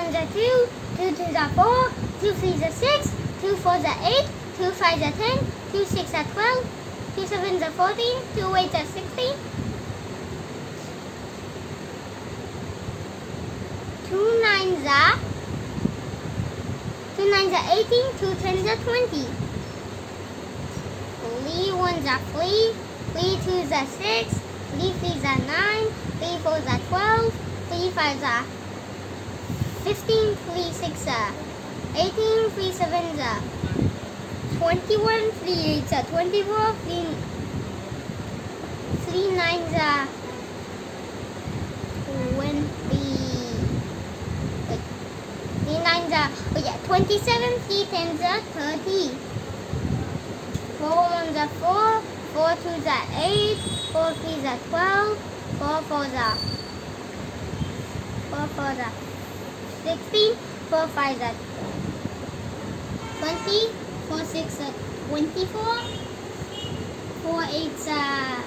ones are 2, 2 twos are 4, 2 threes are 6, 2 fours are 8, 2 fives are 10, 2 sixes are 12, 2 sevens are 14, 2 eights are 16, 2 nines are 18, 2 tens are 20. 3 ones are 3, 3 twos are 6, 3 threes are 9, 3 fours are 12, 3 fives are 15, 3 sixes are 18, 3 sevens are 21, 3 eights are 24, 3 nines are 20. 3 nines are 27, 3 tens are 30. 4 ones are 4, 4 twos are 8, 4 threes are 12, 4 fours are 16, 4 fives are 20, 4 sixes are 24, 4 eights are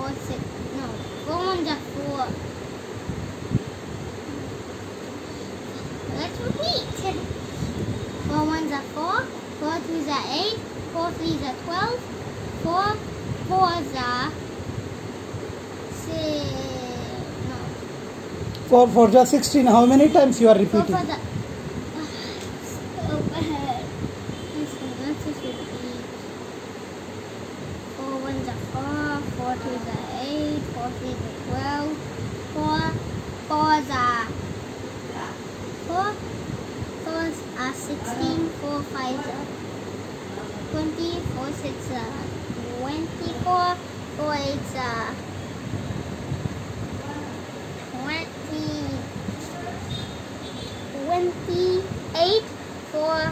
4 ones are 4. Let's repeat. 4 ones are 4, 4 twos are 8, 4 threes are 12, 4 fours are 4 fours are 16. How many times you are repeating? 4 fours are, let's just repeat. 4 ones are 4, 4 twos are 8, 4 threes are 12, 4 fours are 16, 4 fives are 20, 4 sixes are 24, 4 eights are 28, 4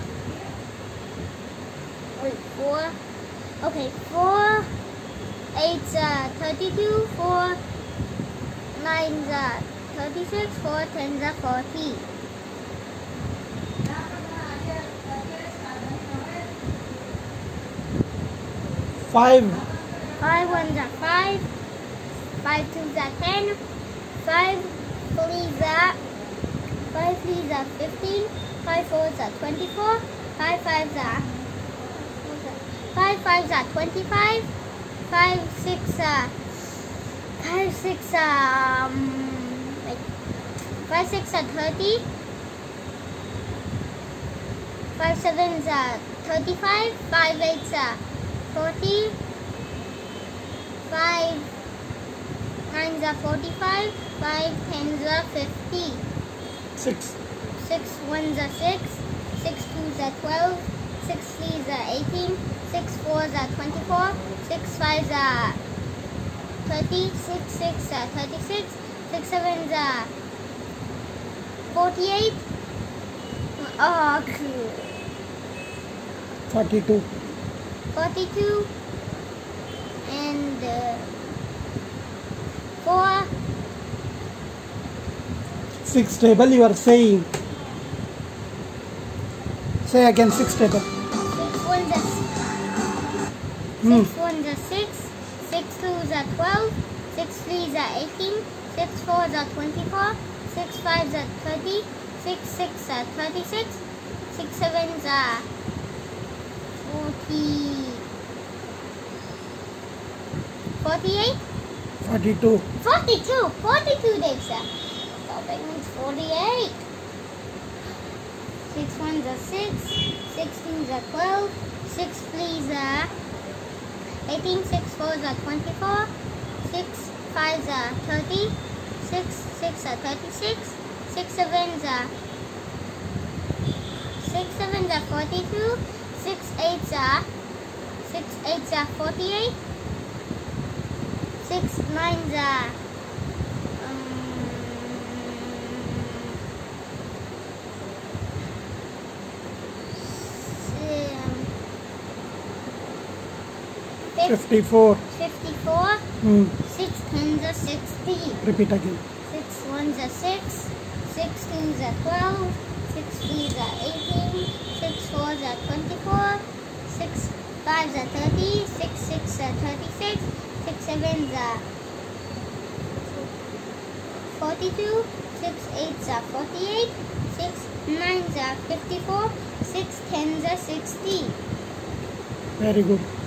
eights are 32, 4 nines are 36, 4 tens are 40. 5 ones are 5, 5 twos are 10, 5 threes are 15, 5 fours are 24, 5 fives are 25, 5 sixes are 30, 5 sevens are 35, 5 eights are 40, 5 nines are 45, 5 tens are 50. 6 ones are 6, 6 twos are 12, 6 threes are 18, 6 fours are 24, 6 fives are 30, 6 sixes are 36, 6 sevens are 48. 42 42 and 4. 6 table you are saying. Say again 6 table. 6 ones are 6 ones are 6, 6 twos are 12, 6 threes are 18, 6 fours are 24, 6 fives are 30, 6 sixes are 36, 6 sevens are 48. 42 42 days, sir. So that means 48. 6 ones are 6, 6 twos are 12, 6 threes are 18, 6 fours are 24, 6 fives are 30, 6 sixes are 36, 6 sevens are 42, 6 eights are 48, 6 nines are 54 6 tens are 60. Repeat again. 6 ones are 6, 6 twos are 12, 6 threes are 18, 6 fours are 24, 6 fives are 30, 6 sixes are 36, 6 sevens are 42, 6 eights are 48, 6 9s are 54, 6 10s are 60. Very good.